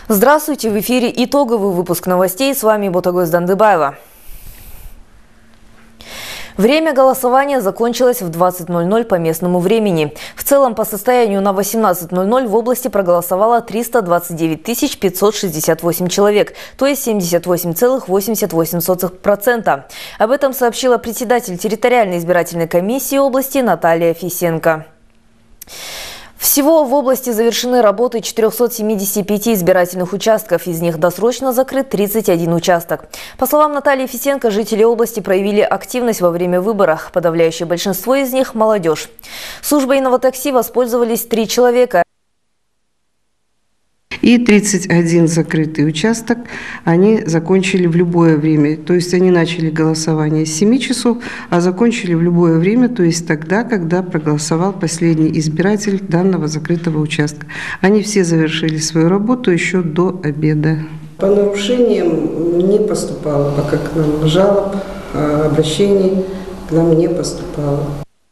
Здравствуйте! В эфире итоговый выпуск новостей. С вами Ботагөз Дандыбаева. Время голосования закончилось в 20:00 по местному времени. В целом, по состоянию на 18:00 в области проголосовало 329 568 человек, то есть 78,88%. Об этом сообщила председатель территориальной избирательной комиссии области Наталья Фисенко. Всего в области завершены работы 475 избирательных участков, из них досрочно закрыт 31 участок. По словам Натальи Фисенко, жители области проявили активность во время выборов. Подавляющее большинство из них – молодежь. Службой инватакси воспользовались 3 человека. И 31 закрытый участок они закончили в любое время. То есть они начали голосование с 7 часов, а закончили в любое время, то есть тогда, когда проголосовал последний избиратель данного закрытого участка. Они все завершили свою работу еще до обеда. По нарушениям не поступало пока к нам жалоб, обращений к нам не поступало.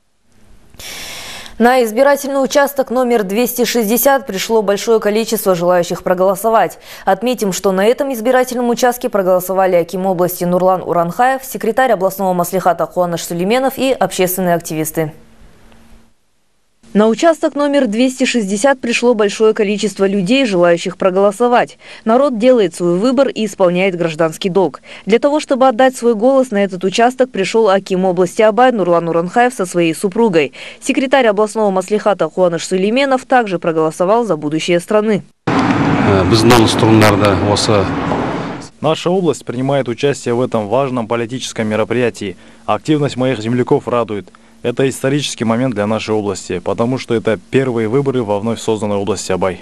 На избирательный участок номер 260 пришло большое количество желающих проголосовать. Отметим, что на этом избирательном участке проголосовали аким области Нурлан Уранхаев, секретарь областного маслихата Куаныш Сулейменов и общественные активисты. На участок номер 260 пришло большое количество людей, желающих проголосовать. Народ делает свой выбор и исполняет гражданский долг. Для того, чтобы отдать свой голос, на этот участок пришел аким области Абай Нурлан Уранхаев со своей супругой. Секретарь областного маслихата Куаныш Сулейменов также проголосовал за будущее страны. Наша область принимает участие в этом важном политическом мероприятии. Активность моих земляков радует. Это исторический момент для нашей области, потому что это первые выборы во вновь созданной области Абай.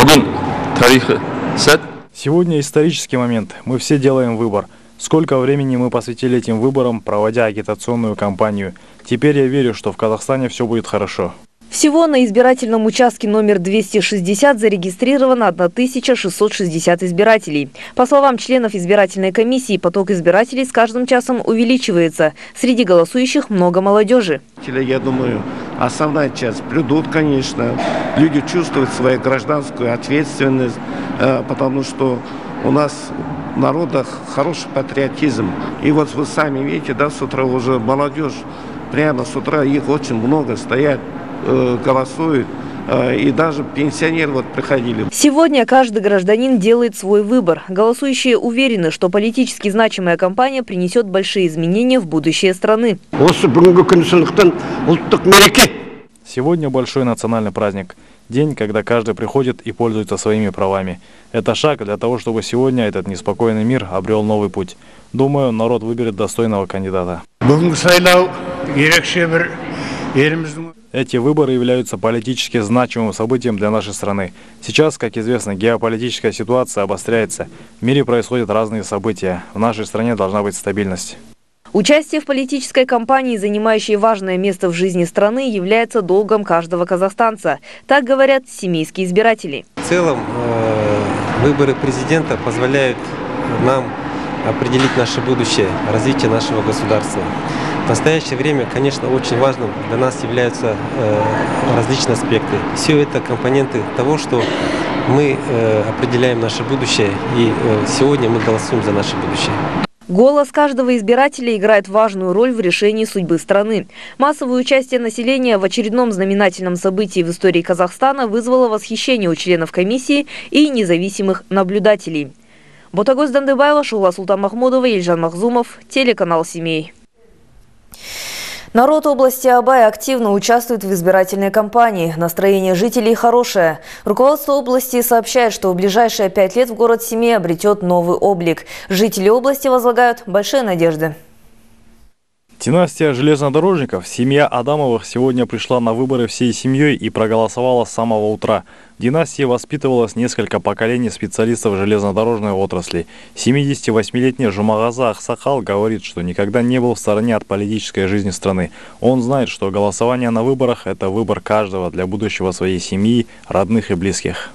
Сегодня исторический момент. Мы все делаем выбор. Сколько времени мы посвятили этим выборам, проводя агитационную кампанию. Теперь я верю, что в Казахстане все будет хорошо. Всего на избирательном участке номер 260 зарегистрировано 1660 избирателей. По словам членов избирательной комиссии, поток избирателей с каждым часом увеличивается. Среди голосующих много молодежи. Я думаю, основная часть блюдут, конечно. Люди чувствуют свою гражданскую ответственность, потому что у нас в народах хороший патриотизм. И вот вы сами видите, да, с утра уже молодежь, прямо с утра их очень много стоят, голосуют, и даже пенсионеры вот приходили. Сегодня каждый гражданин делает свой выбор. Голосующие уверены, что политически значимая кампания принесет большие изменения в будущее страны. Сегодня большой национальный праздник. День, когда каждый приходит и пользуется своими правами. Это шаг для того, чтобы сегодня этот неспокойный мир обрел новый путь. Думаю, народ выберет достойного кандидата. Эти выборы являются политически значимым событием для нашей страны. Сейчас, как известно, геополитическая ситуация обостряется. В мире происходят разные события. В нашей стране должна быть стабильность. Участие в политической кампании, занимающей важное место в жизни страны, является долгом каждого казахстанца. Так говорят семейские избиратели. В целом, выборы президента позволяют нам определить наше будущее, развитие нашего государства. В настоящее время, конечно, очень важным для нас являются различные аспекты. Все это компоненты того, что мы определяем наше будущее, и сегодня мы голосуем за наше будущее. Голос каждого избирателя играет важную роль в решении судьбы страны. Массовое участие населения в очередном знаменательном событии в истории Казахстана вызвало восхищение у членов комиссии и независимых наблюдателей. Ботагөз Дандыбаева, Шула Султанмахмудова, Ельжан Махзумов, телеканал «Семей». Народ области Абай активно участвует в избирательной кампании. Настроение жителей хорошее. Руководство области сообщает, что в ближайшие 5 лет в город Семей обретет новый облик. Жители области возлагают большие надежды. Династия железнодорожников, семья Адамовых, сегодня пришла на выборы всей семьей и проголосовала с самого утра. В династии воспитывалось несколько поколений специалистов железнодорожной отрасли. 78-летний Жумагаза Ахсакал говорит, что никогда не был в стороне от политической жизни страны. Он знает, что голосование на выборах – это выбор каждого для будущего своей семьи, родных и близких.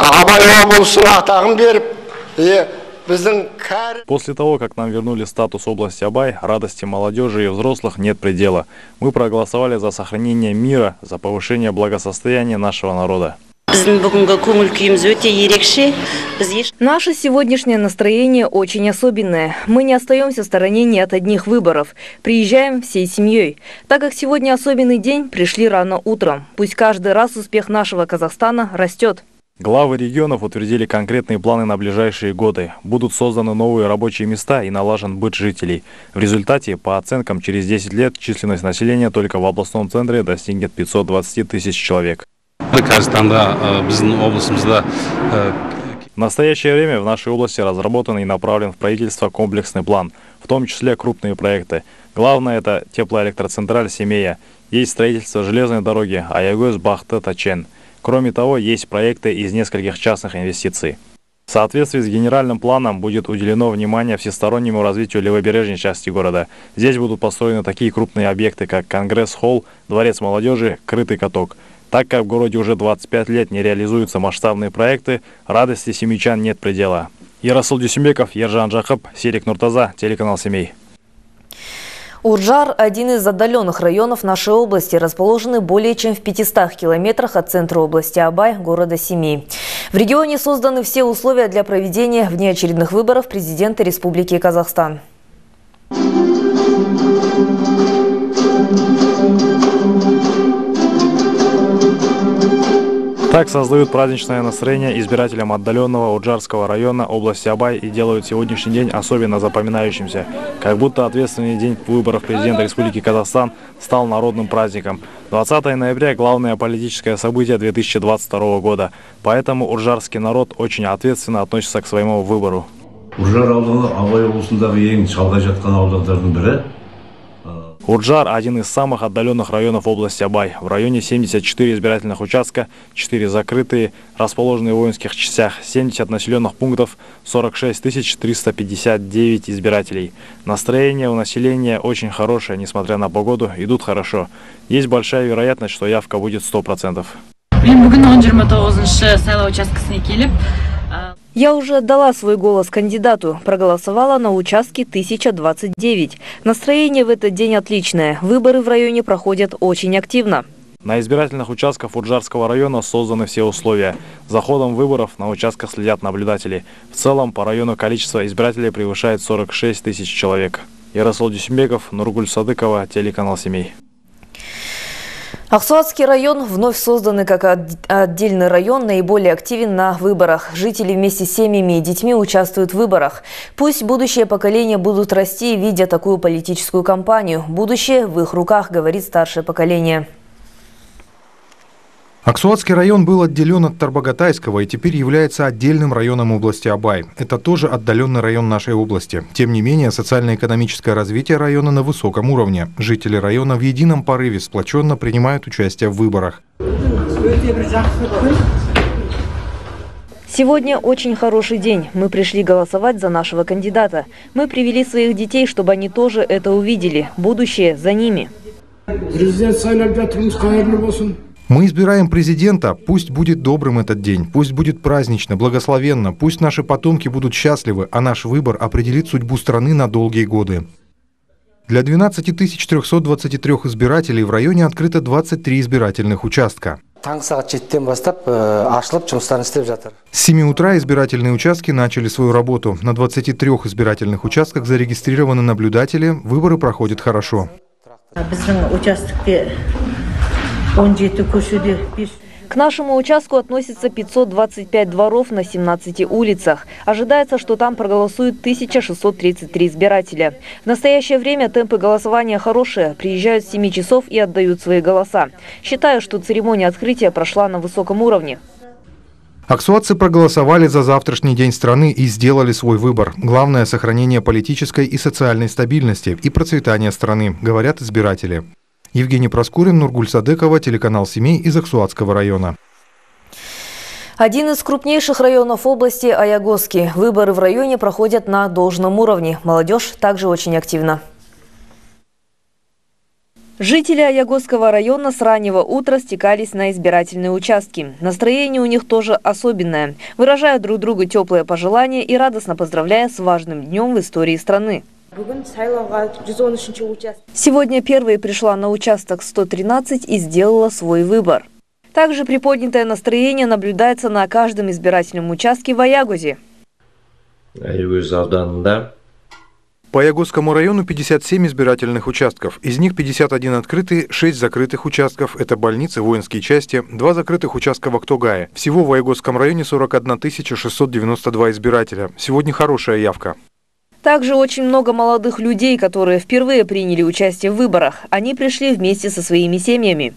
После того, как нам вернули статус области Абай, радости молодежи и взрослых нет предела. Мы проголосовали за сохранение мира, за повышение благосостояния нашего народа. Наше сегодняшнее настроение очень особенное. Мы не остаемся в стороне ни от одних выборов. Приезжаем всей семьей. Так как сегодня особенный день, пришли рано утром. Пусть каждый раз успех нашего Казахстана растет. Главы регионов утвердили конкретные планы на ближайшие годы. Будут созданы новые рабочие места и налажен быт жителей. В результате, по оценкам, через 10 лет численность населения только в областном центре достигнет 520 тысяч человек. В настоящее время в нашей области разработан и направлен в правительство комплексный план, в том числе крупные проекты. Главное – это теплоэлектроцентраль Семея. Есть строительство железной дороги Аягөз-Бахты-Тачен. Кроме того, есть проекты из нескольких частных инвестиций. В соответствии с генеральным планом будет уделено внимание всестороннему развитию левобережной части города. Здесь будут построены такие крупные объекты, как Конгресс-холл, Дворец молодежи, Крытый каток. Так как в городе уже 25 лет не реализуются масштабные проекты, радости семичан нет предела. Ерасыл Дюсимбеков, Ержан Жакып, Серик Нуртаза, телеканал «Семей». Уржар – один из отдаленных районов нашей области, расположенный более чем в 500 километрах от центра области Абай, города Семей. В регионе созданы все условия для проведения внеочередных выборов президента Республики Казахстан. Так создают праздничное настроение избирателям отдаленного Уржарского района области Абай и делают сегодняшний день особенно запоминающимся. Как будто ответственный день выборов президента Республики Казахстан стал народным праздником. 20 ноября – главное политическое событие 2022 года. Поэтому уржарский народ очень ответственно относится к своему выбору. Уржар – один из самых отдаленных районов области Абай. В районе 74 избирательных участка, 4 закрытые, расположенные в воинских частях, 70 населенных пунктов, 46 359 избирателей. Настроение у населения очень хорошее, несмотря на погоду, идут хорошо. Есть большая вероятность, что явка будет 100%. Я уже отдала свой голос кандидату, проголосовала на участке 1029. Настроение в этот день отличное. Выборы в районе проходят очень активно. На избирательных участках Уржарского района созданы все условия. За ходом выборов на участках следят наблюдатели. В целом по району количество избирателей превышает 46 тысяч человек. Ерасыл Дюсимбеков, Нургуль Садыкова, телеканал «Семей». Аксуатский район вновь созданный как отдельный район, наиболее активен на выборах. Жители вместе с семьями и детьми участвуют в выборах. Пусть будущее поколение будут расти, видя такую политическую кампанию. Будущее в их руках, говорит старшее поколение. Аксуатский район был отделен от Тарбагатайского и теперь является отдельным районом области Абай. Это тоже отдаленный район нашей области. Тем не менее, социально-экономическое развитие района на высоком уровне. Жители района в едином порыве сплоченно принимают участие в выборах. Сегодня очень хороший день. Мы пришли голосовать за нашего кандидата. Мы привели своих детей, чтобы они тоже это увидели. Будущее за ними. Мы избираем президента, пусть будет добрым этот день, пусть будет празднично, благословенно, пусть наши потомки будут счастливы, а наш выбор определит судьбу страны на долгие годы. Для 12 323 избирателей в районе открыто 23 избирательных участка. С 7 утра избирательные участки начали свою работу. На 23 избирательных участках зарегистрированы наблюдатели, выборы проходят хорошо. К нашему участку относится 525 дворов на 17 улицах. Ожидается, что там проголосуют 1633 избирателя. В настоящее время темпы голосования хорошие. Приезжают с 7 часов и отдают свои голоса. Считаю, что церемония открытия прошла на высоком уровне. Аксуатцы проголосовали за завтрашний день страны и сделали свой выбор. Главное – сохранение политической и социальной стабильности и процветания страны, говорят избиратели. Евгений Проскурин, Нургуль Садыкова, телеканал «Семей» из Аксуатского района. Один из крупнейших районов области – Аягозский. Выборы в районе проходят на должном уровне. Молодежь также очень активна. Жители Аягозского района с раннего утра стекались на избирательные участки. Настроение у них тоже особенное. Выражают друг другу теплые пожелания и радостно поздравляя с важным днем в истории страны. Сегодня первой пришла на участок 113 и сделала свой выбор. Также приподнятое настроение наблюдается на каждом избирательном участке в Аягозе. По Аягозскому району 57 избирательных участков. Из них 51 открытые, 6 закрытых участков. Это больницы, воинские части, 2 закрытых участка в Актогае. Всего в Аягозском районе 41 692 избирателя. Сегодня хорошая явка. Также очень много молодых людей, которые впервые приняли участие в выборах. Они пришли вместе со своими семьями.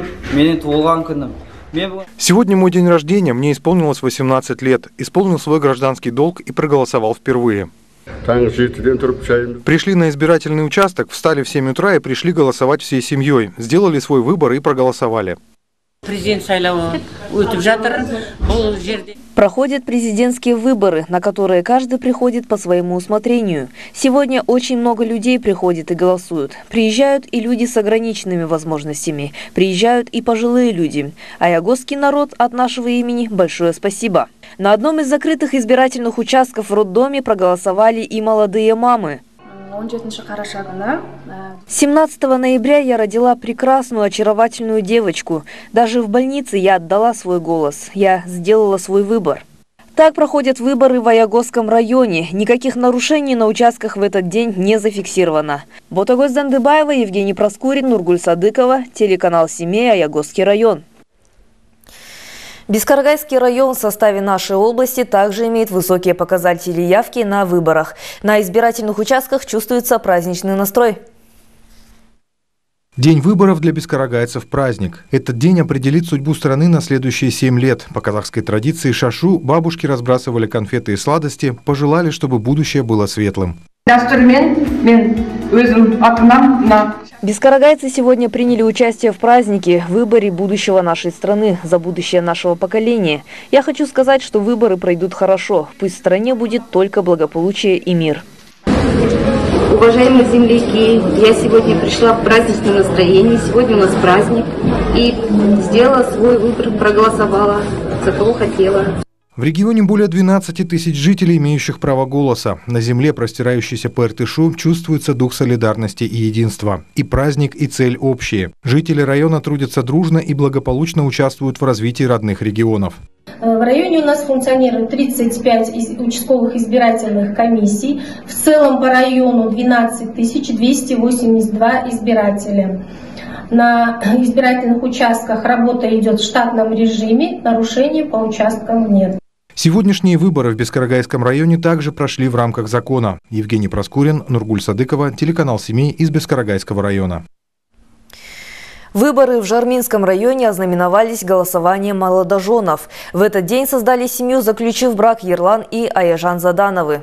Сегодня мой день рождения, мне исполнилось 18 лет. Исполнил свой гражданский долг и проголосовал впервые. Пришли на избирательный участок, встали в 7 утра и пришли голосовать всей семьей. Сделали свой выбор и проголосовали. Проходят президентские выборы, на которые каждый приходит по своему усмотрению. Сегодня очень много людей приходит и голосуют. Приезжают и люди с ограниченными возможностями. Приезжают и пожилые люди. Аягозский народ от нашего имени большое спасибо. На одном из закрытых избирательных участков в роддоме проголосовали и молодые мамы. 17 ноября я родила прекрасную, очаровательную девочку. Даже в больнице я отдала свой голос. Я сделала свой выбор. Так проходят выборы в Аягозском районе. Никаких нарушений на участках в этот день не зафиксировано. Ботагоз Зандыбаева, Евгений Проскурин, Нургуль Садыкова, телеканал Семей, Аягозский район. Бескарагайский район в составе нашей области также имеет высокие показатели явки на выборах. На избирательных участках чувствуется праздничный настрой. День выборов для бескарагайцев – праздник. Этот день определит судьбу страны на следующие 7 лет. По казахской традиции шашу бабушки разбрасывали конфеты и сладости, пожелали, чтобы будущее было светлым. Бескарагайцы сегодня приняли участие в празднике, в выборе будущего нашей страны, за будущее нашего поколения. Я хочу сказать, что выборы пройдут хорошо. Пусть в стране будет только благополучие и мир. Уважаемые земляки, я сегодня пришла в праздничном настроении. Сегодня у нас праздник. И сделала свой выбор, проголосовала за кого хотела. В регионе более 12 тысяч жителей, имеющих право голоса. На земле, простирающейся по Иртышу, чувствуется дух солидарности и единства. И праздник, и цель общие. Жители района трудятся дружно и благополучно участвуют в развитии родных регионов. В районе у нас функционирует 35 участковых избирательных комиссий. В целом по району 12 282 избирателя. На избирательных участках работа идет в штатном режиме, нарушений по участкам нет. Сегодняшние выборы в Бескарагайском районе также прошли в рамках закона. Евгений Проскурин, Нургуль Садыкова, телеканал Семей из Бескарагайского района. Выборы в Жарминском районе ознаменовались голосованием молодоженов. В этот день создали семью, заключив брак Ерлан и Аяжан Задановы.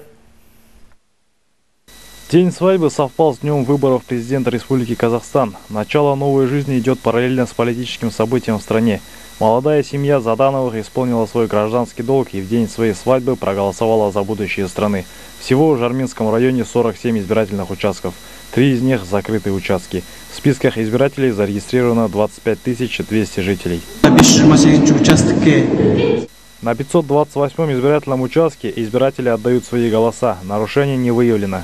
День свадьбы совпал с днем выборов президента Республики Казахстан. Начало новой жизни идет параллельно с политическим событием в стране. Молодая семья Задановых исполнила свой гражданский долг и в день своей свадьбы проголосовала за будущее страны. Всего в Жарминском районе 47 избирательных участков. 3 из них закрытые участки. В списках избирателей зарегистрировано 25 200 жителей. На 528-м избирательном участке избиратели отдают свои голоса. Нарушений не выявлено.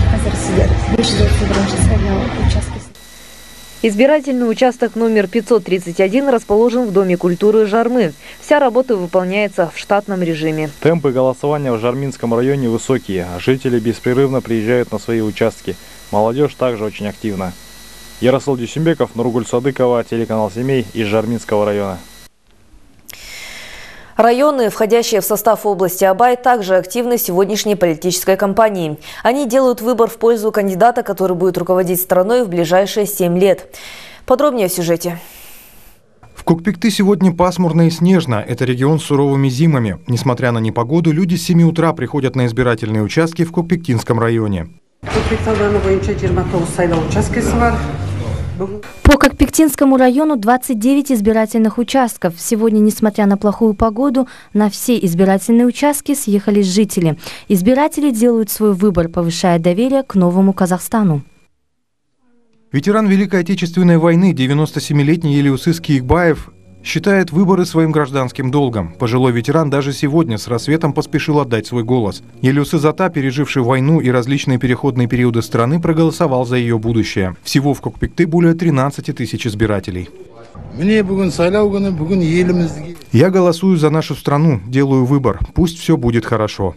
Избирательный участок номер 531 расположен в Доме культуры Жармы. Вся работа выполняется в штатном режиме. Темпы голосования в Жарминском районе высокие. Жители беспрерывно приезжают на свои участки. Молодежь также очень активна. Ярасыл Дюсимбеков, Нургуль Садыкова, телеканал Семей из Жарминского района. Районы, входящие в состав области Абай, также активны в сегодняшней политической кампании. Они делают выбор в пользу кандидата, который будет руководить страной в ближайшие 7 лет. Подробнее в сюжете. В Кокпекты сегодня пасмурно и снежно. Это регион с суровыми зимами. Несмотря на непогоду, люди с 7 утра приходят на избирательные участки в Кокпектинском районе. По Кокпектинскому району 29 избирательных участков. Сегодня, несмотря на плохую погоду, на все избирательные участки съехались жители. Избиратели делают свой выбор, повышая доверие к новому Казахстану. Ветеран Великой Отечественной войны, 97-летний Елеусыз Киикбаев, считает выборы своим гражданским долгом. Пожилой ветеран даже сегодня с рассветом поспешил отдать свой голос. Елеусыз Ата, переживший войну и различные переходные периоды страны, проголосовал за ее будущее. Всего в Кокпекты более 13 тысяч избирателей. Я голосую за нашу страну, делаю выбор. Пусть все будет хорошо.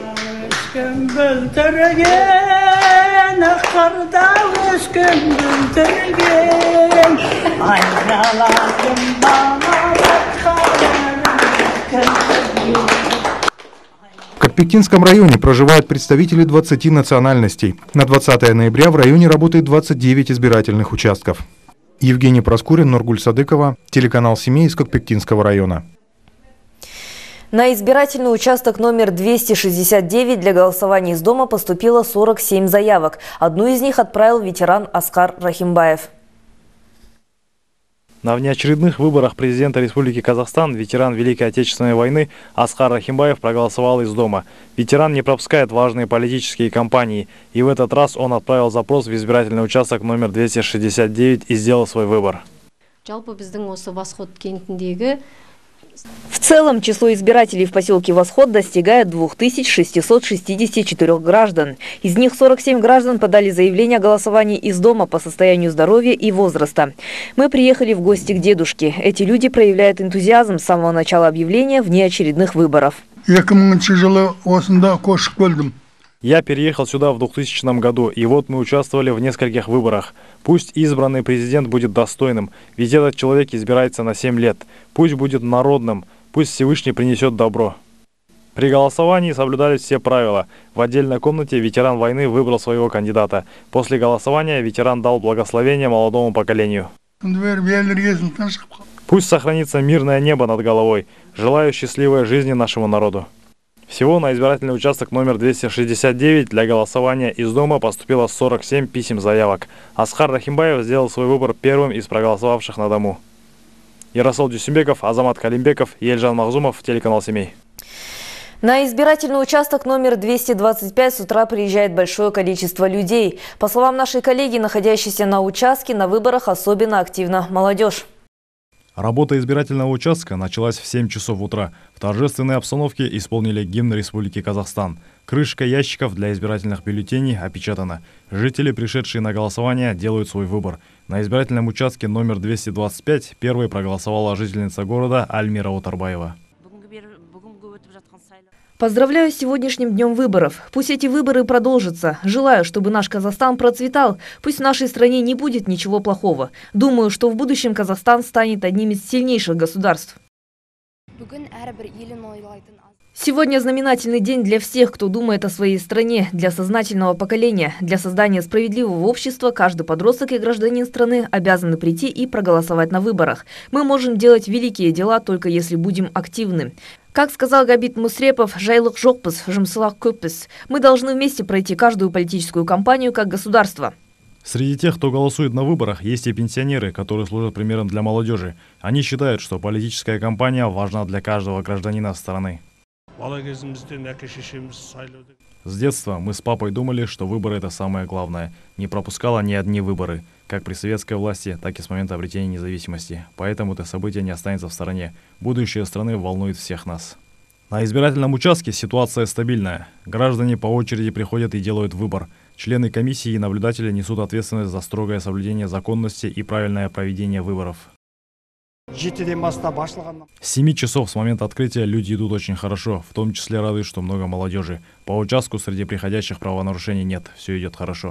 В Кокпектинском районе проживают представители 20 национальностей. На 20 ноября в районе работает 29 избирательных участков. Евгений Проскурин, Нургуль Садыкова, телеканал «Семей» из Кокпектинского района. На избирательный участок номер 269 для голосования из дома поступило 47 заявок. Одну из них отправил ветеран Аскар Рахимбаев. На внеочередных выборах президента Республики Казахстан ветеран Великой Отечественной войны Аскар Рахимбаев проголосовал из дома. Ветеран не пропускает важные политические кампании, и в этот раз он отправил запрос в избирательный участок номер 269 и сделал свой выбор. В целом, число избирателей в поселке Восход достигает 2664 граждан. Из них 47 граждан подали заявление о голосовании из дома по состоянию здоровья и возраста. Мы приехали в гости к дедушке. Эти люди проявляют энтузиазм с самого начала объявления внеочередных выборов. Я переехал сюда в 2000 году, и вот мы участвовали в нескольких выборах. Пусть избранный президент будет достойным, ведь этот человек избирается на 7 лет. Пусть будет народным, пусть Всевышний принесет добро. При голосовании соблюдались все правила. В отдельной комнате ветеран войны выбрал своего кандидата. После голосования ветеран дал благословение молодому поколению. Пусть сохранится мирное небо над головой. Желаю счастливой жизни нашему народу. Всего на избирательный участок номер 269 для голосования из дома поступило 47 писем заявок. Аскар Рахимбаев сделал свой выбор первым из проголосовавших на дому. Ярасул Дюсимбеков, Азамат Калимбеков, Ельжан Махзумов, телеканал «Семей». На избирательный участок номер 225 с утра приезжает большое количество людей. По словам нашей коллеги, находящейся на участке, на выборах особенно активна молодежь. Работа избирательного участка началась в 7 часов утра. В торжественной обстановке исполнили гимн Республики Казахстан. Крышка ящиков для избирательных бюллетеней опечатана. Жители, пришедшие на голосование, делают свой выбор. На избирательном участке номер 225 первой проголосовала жительница города Альмира Утарбаева. Поздравляю с сегодняшним днем выборов. Пусть эти выборы продолжатся. Желаю, чтобы наш Казахстан процветал. Пусть в нашей стране не будет ничего плохого. Думаю, что в будущем Казахстан станет одним из сильнейших государств. Сегодня знаменательный день для всех, кто думает о своей стране, для сознательного поколения. Для создания справедливого общества каждый подросток и гражданин страны обязаны прийти и проголосовать на выборах. Мы можем делать великие дела, только если будем активны. Как сказал Габит Мусрепов, «Жайлық жоқпыз, жұмсылақ көппіз». Мы должны вместе пройти каждую политическую кампанию как государство. Среди тех, кто голосует на выборах, есть и пенсионеры, которые служат примером для молодежи. Они считают, что политическая кампания важна для каждого гражданина страны. С детства мы с папой думали, что выборы – это самое главное. Не пропускала ни одни выборы, как при советской власти, так и с момента обретения независимости. Поэтому это событие не останется в стороне. Будущее страны волнует всех нас. На избирательном участке ситуация стабильная. Граждане по очереди приходят и делают выбор. Члены комиссии и наблюдатели несут ответственность за строгое соблюдение законности и правильное проведение выборов. С 7 часов с момента открытия люди идут очень хорошо, в том числе радует, что много молодежи. По участку среди приходящих правонарушений нет, все идет хорошо.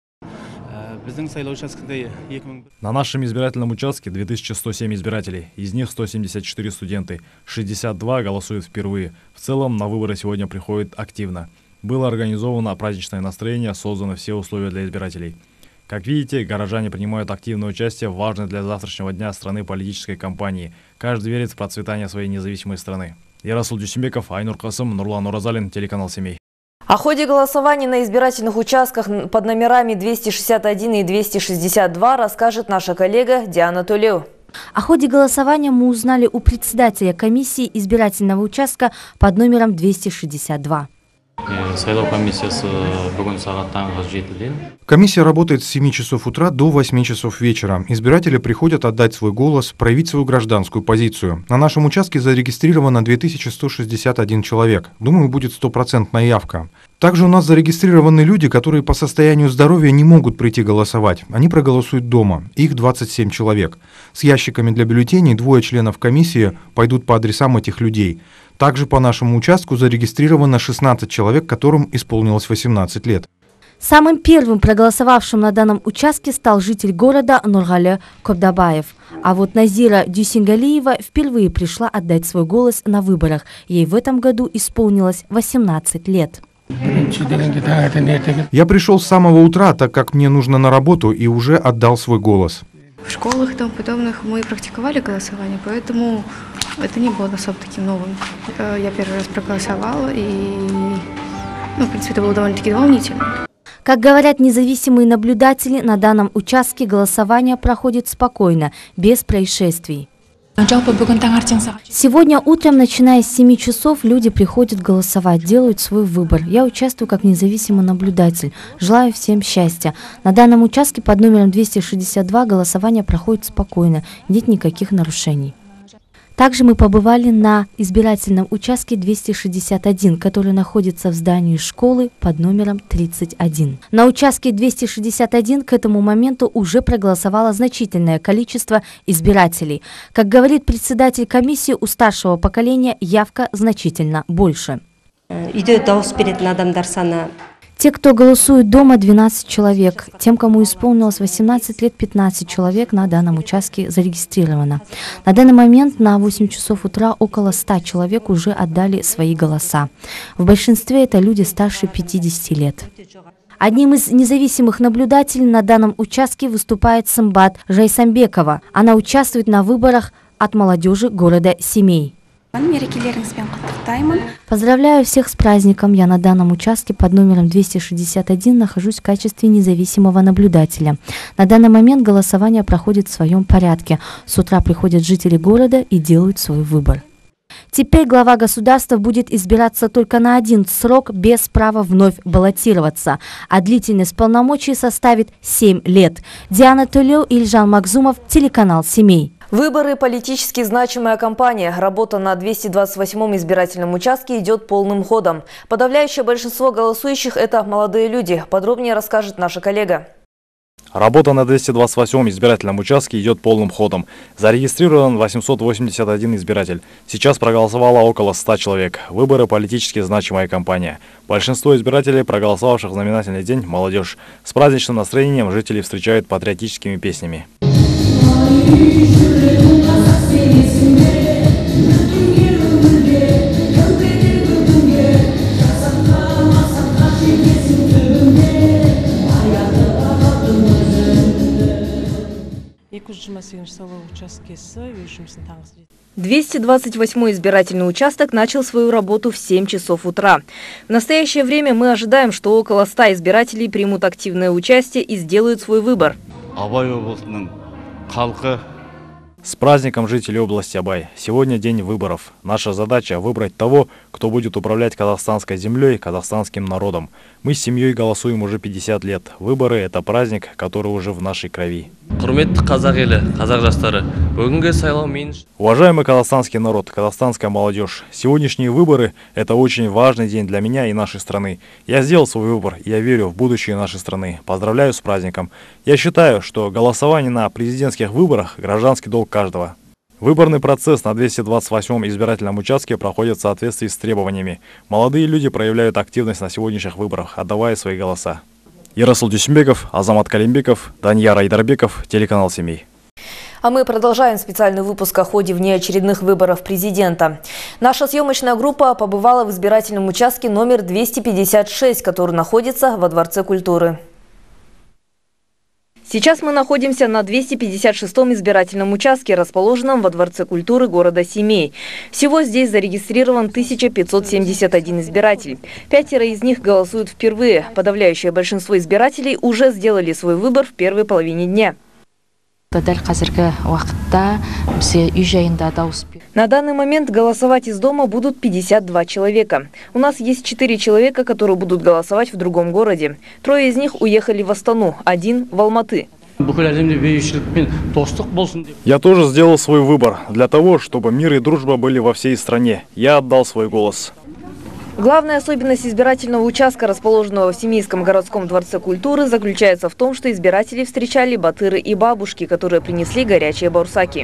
На нашем избирательном участке 2107 избирателей, из них 174 студенты, 62 голосуют впервые. В целом на выборы сегодня приходят активно. Было организовано праздничное настроение, созданы все условия для избирателей. Как видите, горожане принимают активное участие в важной для завтрашнего дня страны политической кампании. Каждый верит в процветание своей независимой страны. Ярасул Дюсимбеков, Айнур Касым, Нурлан Уразалин, телеканал «Семей». О ходе голосования на избирательных участках под номерами 261 и 262 расскажет наша коллега Диана Толеу. О ходе голосования мы узнали у председателя комиссии избирательного участка под номером 262. Комиссия работает с 7 часов утра до 8 часов вечера. Избиратели приходят отдать свой голос, проявить свою гражданскую позицию. На нашем участке зарегистрировано 2161 человек. Думаю, будет 100% явка. Также у нас зарегистрированы люди, которые по состоянию здоровья не могут прийти голосовать. Они проголосуют дома. Их 27 человек. С ящиками для бюллетеней 2 членов комиссии пойдут по адресам этих людей. Также по нашему участку зарегистрировано 16 человек, которым исполнилось 18 лет. Самым первым проголосовавшим на данном участке стал житель города Нургали Кобдабаев. А вот Назира Дюсингалиева впервые пришла отдать свой голос на выборах. Ей в этом году исполнилось 18 лет. Я пришел с самого утра, так как мне нужно на работу, и уже отдал свой голос. В школах и тому подобных мы практиковали голосование, поэтому это не было особо таким новым. Я первый раз проголосовала, и, в принципе, это было довольно-таки волнительно. Как говорят независимые наблюдатели, на данном участке голосование проходит спокойно, без происшествий. Сегодня утром, начиная с 7 часов, люди приходят голосовать, делают свой выбор. Я участвую как независимый наблюдатель. Желаю всем счастья. На данном участке под номером 262 голосование проходит спокойно, нет никаких нарушений. Также мы побывали на избирательном участке 261, который находится в здании школы под номером 31. На участке 261 к этому моменту уже проголосовало значительное количество избирателей. Как говорит председатель комиссии, у старшего поколения явка значительно больше. Те, кто голосует дома, 12 человек. Тем, кому исполнилось 18 лет, 15 человек на данном участке зарегистрировано. На данный момент на 8 часов утра около 100 человек уже отдали свои голоса. В большинстве это люди старше 50 лет. Одним из независимых наблюдателей на данном участке выступает Сымбат Жайсамбекова. Она участвует на выборах от молодежи города Семей. Поздравляю всех с праздником. Я на данном участке под номером 261 нахожусь в качестве независимого наблюдателя. На данный момент голосование проходит в своем порядке. С утра приходят жители города и делают свой выбор. Теперь глава государства будет избираться только на один срок без права вновь баллотироваться, а длительность полномочий составит 7 лет. Диана Толеу, Ильжан Макзумов, телеканал «Семей». Выборы – политически значимая кампания. Работа на 228-м избирательном участке идет полным ходом. Подавляющее большинство голосующих – это молодые люди. Подробнее расскажет наша коллега. Работа на 228-м избирательном участке идет полным ходом. Зарегистрирован 881 избиратель. Сейчас проголосовало около 100 человек. Выборы – политически значимая кампания. Большинство избирателей, проголосовавших в знаменательный день – молодежь. С праздничным настроением жители встречают патриотическими песнями. «228-й избирательный участок начал свою работу в 7 часов утра. В настоящее время мы ожидаем, что около 100 избирателей примут активное участие и сделают свой выбор. С праздником жителей области Абай! Сегодня день выборов. Наша задача – выбрать того, кто будет управлять казахстанской землей, казахстанским народом. Мы с семьей голосуем уже 50 лет. Выборы – это праздник, который уже в нашей крови. Уважаемый казахстанский народ, казахстанская молодежь, сегодняшние выборы – это очень важный день для меня и нашей страны. Я сделал свой выбор, и я верю в будущее нашей страны. Поздравляю с праздником. Я считаю, что голосование на президентских выборах – гражданский долг каждого. Выборный процесс на 228-м избирательном участке проходит в соответствии с требованиями. Молодые люди проявляют активность на сегодняшних выборах, отдавая свои голоса. Ерасул Дюсимбеков, Азамат Калимбеков, Данияр Айдарбеков, телеканал «Семей». А мы продолжаем специальный выпуск о ходе внеочередных выборов президента. Наша съемочная группа побывала в избирательном участке номер 256, который находится во Дворце культуры. Сейчас мы находимся на 256-м избирательном участке, расположенном во Дворце культуры города Семей. Всего здесь зарегистрирован 1571 избиратель. 5 из них голосуют впервые. Подавляющее большинство избирателей уже сделали свой выбор в первой половине дня. На данный момент голосовать из дома будут 52 человека. У нас есть 4 человека, которые будут голосовать в другом городе. 3 из них уехали в Астану, 1 в Алматы. Я тоже сделал свой выбор для того, чтобы мир и дружба были во всей стране. Я отдал свой голос. Главная особенность избирательного участка, расположенного в Семейском городском дворце культуры, заключается в том, что избирателей встречали батыры и бабушки, которые принесли горячие баурсаки.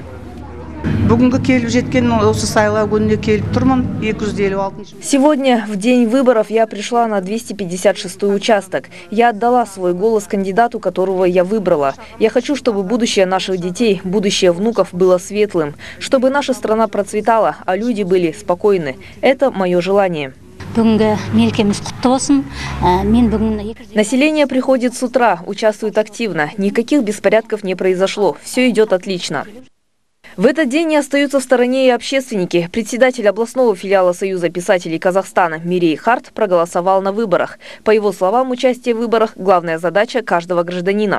Сегодня, в день выборов, я пришла на 256-й участок. Я отдала свой голос кандидату, которого я выбрала. Я хочу, чтобы будущее наших детей, будущее внуков было светлым, чтобы наша страна процветала, а люди были спокойны. Это мое желание. Население приходит с утра, участвует активно. Никаких беспорядков не произошло. Все идет отлично. В этот день не остаются в стороне и общественники. Председатель областного филиала Союза писателей Казахстана Мирей Харт проголосовал на выборах. По его словам, участие в выборах – главная задача каждого гражданина.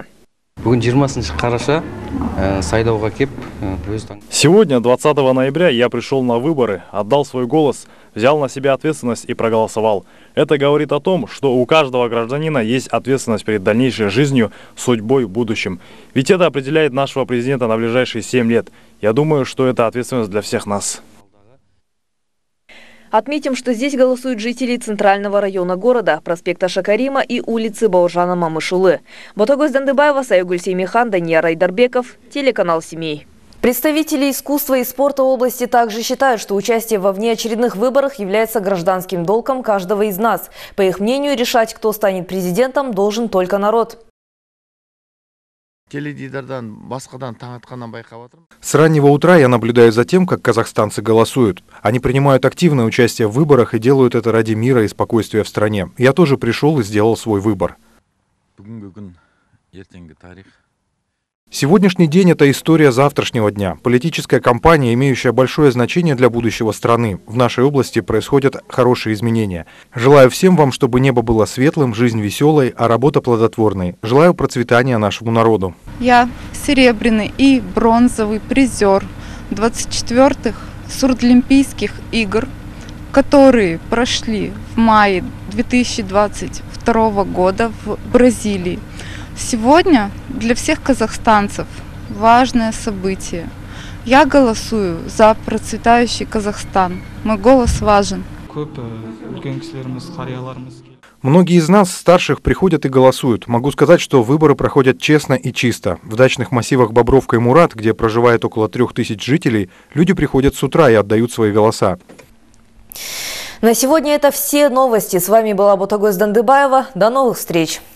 Сегодня, 20 ноября, я пришел на выборы, отдал свой голос, взял на себя ответственность и проголосовал. Это говорит о том, что у каждого гражданина есть ответственность перед дальнейшей жизнью, судьбой, будущим. Ведь это определяет нашего президента на ближайшие 7 лет. Я думаю, что это ответственность для всех нас. Отметим, что здесь голосуют жители центрального района города, проспекта Шакарима и улицы Бауржана Мамышулы. Ботагөз Дандыбаева, Сайгуль Сеймихан, Данияр Айдарбеков, телеканал «Семей». Представители искусства и спорта области также считают, что участие во внеочередных выборах является гражданским долгом каждого из нас. По их мнению, решать, кто станет президентом, должен только народ. С раннего утра я наблюдаю за тем, как казахстанцы голосуют. Они принимают активное участие в выборах и делают это ради мира и спокойствия в стране. Я тоже пришел и сделал свой выбор. Сегодняшний день – это история завтрашнего дня. Политическая кампания, имеющая большое значение для будущего страны. В нашей области происходят хорошие изменения. Желаю всем вам, чтобы небо было светлым, жизнь веселой, а работа плодотворной. Желаю процветания нашему народу. Я серебряный и бронзовый призер 24-х Сурдлимпийских игр, которые прошли в мае 2022 года в Бразилии. Сегодня для всех казахстанцев важное событие. Я голосую за процветающий Казахстан. Мой голос важен. Многие из нас, старших, приходят и голосуют. Могу сказать, что выборы проходят честно и чисто. В дачных массивах Бобровка и Мурат, где проживает около 3000 жителей, люди приходят с утра и отдают свои голоса. На сегодня это все новости. С вами была Ботагөз Дандыбаева. До новых встреч!